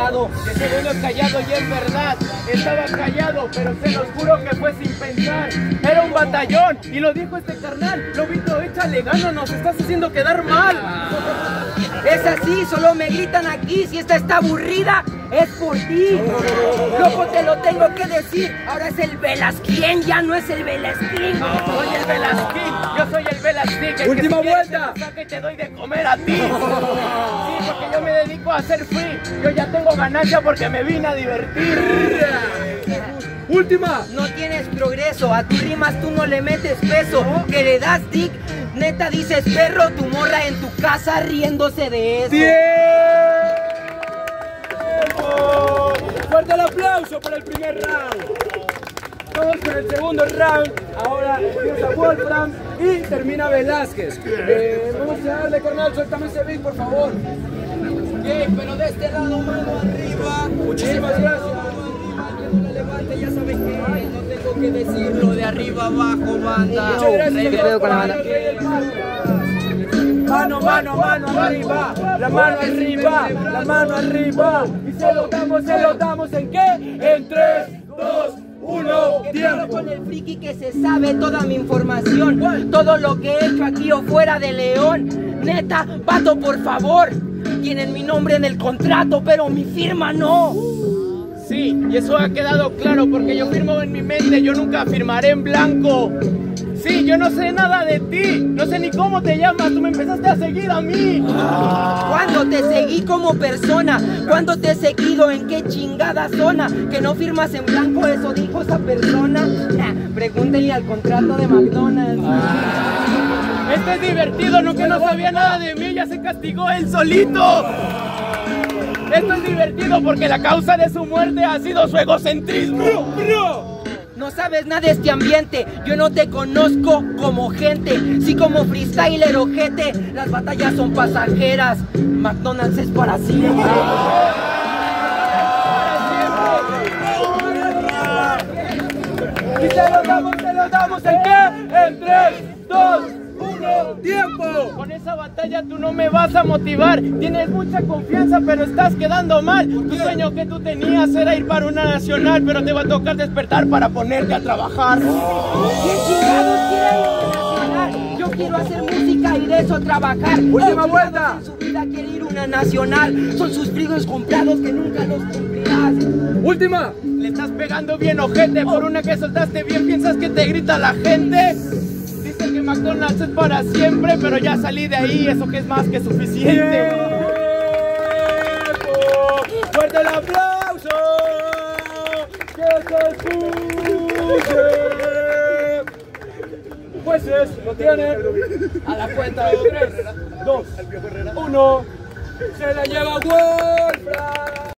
callado. El segundo callado y es verdad. Estaba callado, pero se los juro que fue sin pensar. Era un batallón y lo dijo este carnal. Lobito, échale gana, nos estás haciendo quedar mal. Es así, solo me gritan aquí. Si esta está aburrida, es por ti. Loco, te lo tengo que decir. Ahora es el Velasquín, ya no es el Velasquín. Soy el Velasquín, yo soy el Velasquín. Última vuelta. Que te doy de comer a ti. Sí, porque yo me dedico a hacer free. Yo ya tengo ganancia porque me vine a divertir. Última. No tienes progreso, a tus rimas tú no le metes peso. Que le das dick, neta dices perro. Tu morra en tu casa riéndose de eso. ¡Tiempo! Fuerte el aplauso para el primer round. Vamos con el segundo round. Ahora empieza Wolfram y termina Velázquez. Vamos a darle, carnal, suéltame ese beat, por favor. Pero de este lado, mano arriba. Muchísimas gracias. Ya saben que no tengo que decirlo. De arriba abajo, banda. Muchas gracias. ¿Qué pedo con la banda? Mano, mano, mano arriba. La mano arriba. La mano arriba. Y se lo damos ¿en qué? En 3, 2, 1, tiempo. Con el friki que se sabe toda mi información. Todo lo que he hecho aquí o fuera de León. Neta, vato, por favor. Tienen mi nombre en el contrato, pero mi firma no. Sí, y eso ha quedado claro porque yo firmo en mi mente, yo nunca firmaré en blanco. Sí, yo no sé nada de ti, no sé ni cómo te llamas, tú me empezaste a seguir a mí. ¿Cuándo te seguí como persona? ¿Cuándo te he seguido? ¿En qué chingada zona? Que no firmas en blanco, eso dijo esa persona. Pregúntenle al contrato de McDonald's. Esto es divertido, no que no sabía nada de mí, ya se castigó él solito. Esto es divertido porque la causa de su muerte ha sido su egocentrismo. No sabes nada de este ambiente, yo no te conozco como gente. Sí, como freestyler ojete, las batallas son pasajeras. McDonald's es para siempre. Y se lo damos, ¿en qué? En 3, 2, 1, tiempo. Con esa batalla tú no me vas a motivar. Tienes mucha confianza, pero estás quedando mal. Tu sueño que tú tenías era ir para una nacional, pero te va a tocar despertar para ponerte a trabajar. ¿Quién chingados quiere ir a una nacional? Yo quiero hacer música y de eso trabajar. Última vuelta. En su vida quiere ir a una nacional. Son sus frigos comprados que nunca los cumplirás. Última. Le estás pegando bien, ojete. Por una que soltaste bien, ¿piensas que te grita la gente? Dicen que McDonald's es para siempre, pero ya salí de ahí, eso que es más que suficiente. ¡Tiempo! ¡Fuerte el aplauso! ¡Que se escuche! Jueces, lo tienen. A la cuenta de 3, 2, 1. Se la lleva Wolfram.